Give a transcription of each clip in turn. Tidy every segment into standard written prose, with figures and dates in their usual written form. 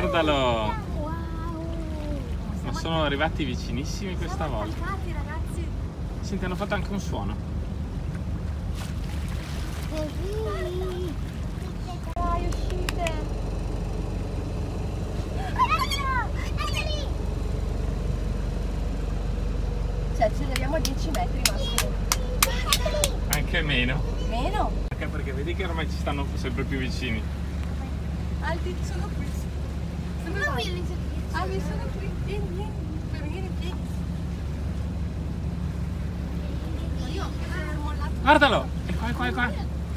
Guardalo! Wow! Ma sono arrivati vicinissimi questa volta. Attaccati, ragazzi! Senti, hanno fatto anche un suono. Dai, uscite! Eccoli! Cioè, acceleriamo a 10 metri massimo. Anche meno. Meno? Anche perché vedi che ormai ci stanno sempre più vicini. Alti, sono qui. Sono qui. Ah, mi sono qui. Vieni, vieni. Puoi venire in piedi. Io ho mollato. Guardalo! È qua, è qua, è qua.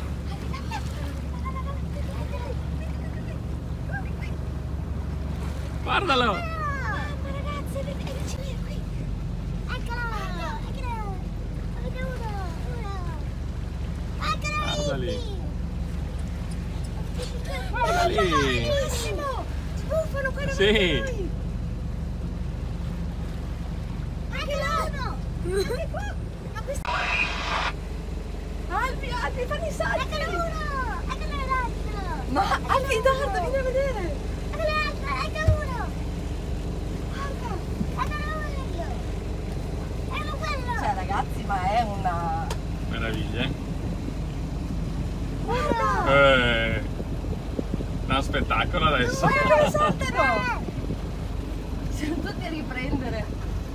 Guardalo! Ragazzi, è vicino qui. Eccolo! Eccolo! Avete uno! Eccolo! Guarda lì. Guarda lì. Bellissimo! Sbuffano quello Sì. che noi! Eccolo! Anche qua! Ma questo... Albi, Albi, fammi salti! Eccolo uno! Eccolo l'altro! Ma Albi, guarda, vieni a vedere! Eccolo l'altro! Eccolo uno! Guarda! Eccolo uno! Eccolo quello! Cioè ragazzi, ma è una... Meraviglia, eh? Guarda! Uno spettacolo adesso. Guarda come saltano! Sono tutti a riprendere.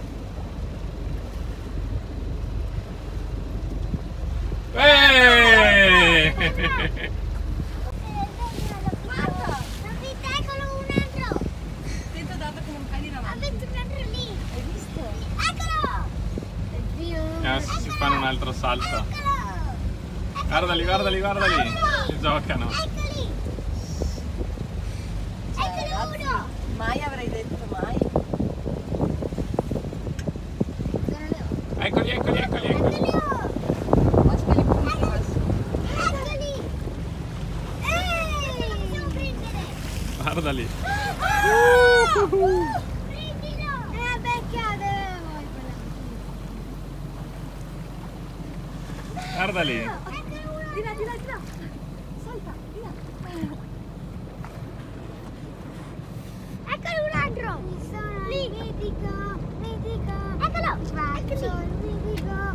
Guarda! Eccolo un altro! Attento dato che non prendi la mano. Ha visto un altro lì! Hai visto? Eccolo! Adesso si fanno un altro salto. Eccolo! Guardali, guardali, guardali. Che giocano. Eccoli! Eccolo uno! Mai avrei detto mai. Eccoli, eccoli, eccoli, eccoli. Eccoli! Possiamo prendere! Guardali. Prendilo! Vabbè, cade! Guardali. Eccolo uno! Di là, di là, di là! Salta, di là! Eccolo un altro! Lì! Mitico! Mitico! Eccolo! Eccolo!